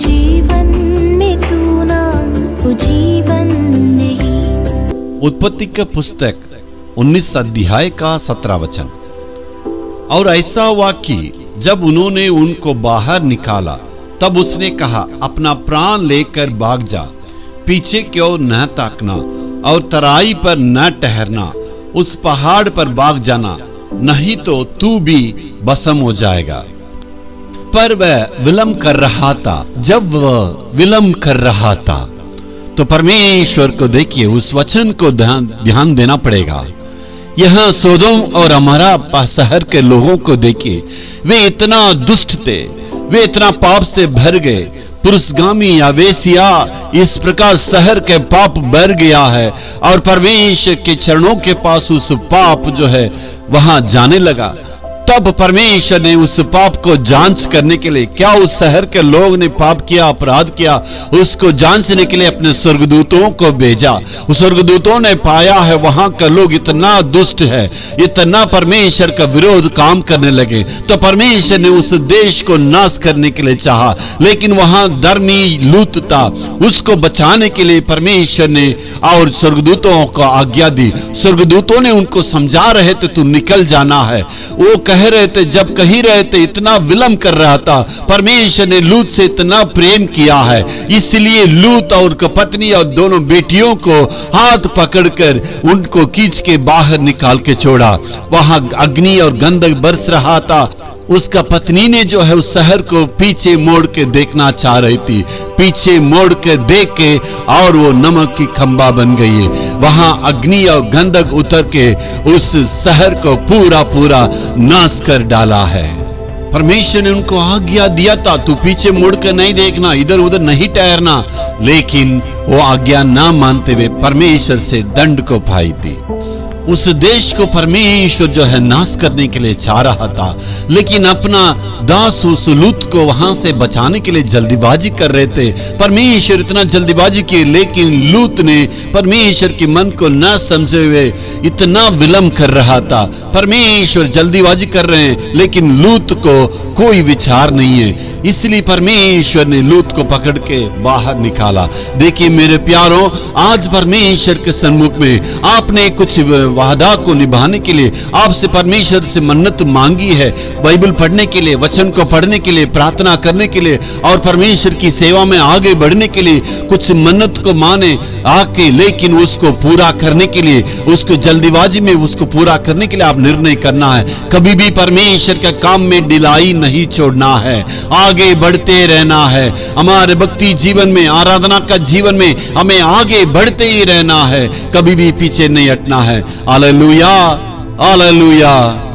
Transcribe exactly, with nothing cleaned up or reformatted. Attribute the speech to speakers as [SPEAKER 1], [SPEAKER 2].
[SPEAKER 1] जीवन में तू ना वो जीवन नहीं।
[SPEAKER 2] उत्पत्ति का पुस्तक उन्नीस अध्याय का सत्रह वचन। और ऐसा हुआ कि जब उन्होंने उनको बाहर निकाला तब उसने कहा, अपना प्राण लेकर भाग जा, पीछे की ओर न ताकना और तराई पर न ठहरना, उस पहाड़ पर भाग जाना, नहीं तो तू भी भस्म हो जाएगा। पर वह विलंब कर रहा था। जब वह विलंब कर रहा था तो परमेश्वर को देखिए, उस वचन को ध्यान ध्यान देना पड़ेगा। यह सोदोम और अमोरा शहर के लोगों को देखिए, वे इतना दुष्ट थे, वे इतना पाप से भर गए, पुरुषगामी या वेश्या, इस प्रकार शहर के पाप भर गया है और परमेश्वर के चरणों के पास उस पाप जो है वहां जाने लगा। तब परमेश्वर ने उस पाप को जांच करने के लिए, क्या उस शहर के लोग ने पाप किया, अपराध किया, उसको जांचने के लिए अपने स्वर्गदूतों को भेजा। उस स्वर्गदूतों ने पाया है वहां का लोग इतना दुष्ट है, इतना परमेश्वर का विरोध काम करने लगे, तो परमेश्वर ने उस देश को नाश करने के लिए चाहा। लेकिन वहां धर्मी लूत था, उसको बचाने के लिए परमेश्वर ने और स्वर्गदूतों को आज्ञा दी। स्वर्गदूतों ने उनको समझा रहे थे तू निकल जाना है, वो कह रहे थे, जब कही रहे थे, इतना विलंब कर रहा था। परमेश्वर ने लूत से इतना प्रेम किया है, इसलिए लूत और पत्नी और दोनों बेटियों को हाथ पकड़कर उनको खींच के बाहर निकाल के छोड़ा। वहां अग्नि और गंधक बरस रहा था। उसका पत्नी ने जो है उस शहर को पीछे मोड़ के देखना चाह रही थी, पीछे मोड़ के देख के और वो नमक की खंबा बन गई है। वहां अग्नि और गंधक उतर के उस शहर को पूरा पूरा नाश कर डाला है। परमेश्वर ने उनको आज्ञा दिया था, तू पीछे मुड़ कर नहीं देखना, इधर उधर नहीं ठहरना, लेकिन वो आज्ञा ना मानते हुए परमेश्वर से दंड को पाई थी। उस देश को परमेश्वर जो है नाश करने के लिए चाह रहा था, लेकिन अपना दास उस लूत को वहां से बचाने के लिए जल्दीबाजी कर रहे थे। परमेश्वर इतना जल्दीबाजी की, लेकिन लूत ने परमेश्वर के मन को न समझे हुए इतना विलंब कर रहा था। परमेश्वर जल्दीबाजी कर रहे हैं, लेकिन लूत को कोई विचार नहीं है, इसलिए परमेश्वर ने लूत को पकड़ के बाहर निकाला। देखिए मेरे प्यारों, आज परमेश्वर के सन्मुख में आपने कुछ वादा को निभाने के लिए आपसे परमेश्वर से मन्नत मांगी है, बाइबल पढ़ने के लिए, वचन को पढ़ने के लिए, प्रार्थना करने के लिए और परमेश्वर की सेवा में आगे बढ़ने के लिए कुछ मन्नत को माने आके, लेकिन उसको पूरा करने के लिए, उसको जल्दीबाजी में उसको पूरा करने के लिए आप निर्णय करना है। कभी भी परमेश्वर के काम में ढिलाई नहीं छोड़ना है, आगे बढ़ते रहना है। हमारे भक्ति जीवन में, आराधना का जीवन में हमें आगे बढ़ते ही रहना है, कभी भी पीछे नहीं हटना है। Hallelujah, hallelujah.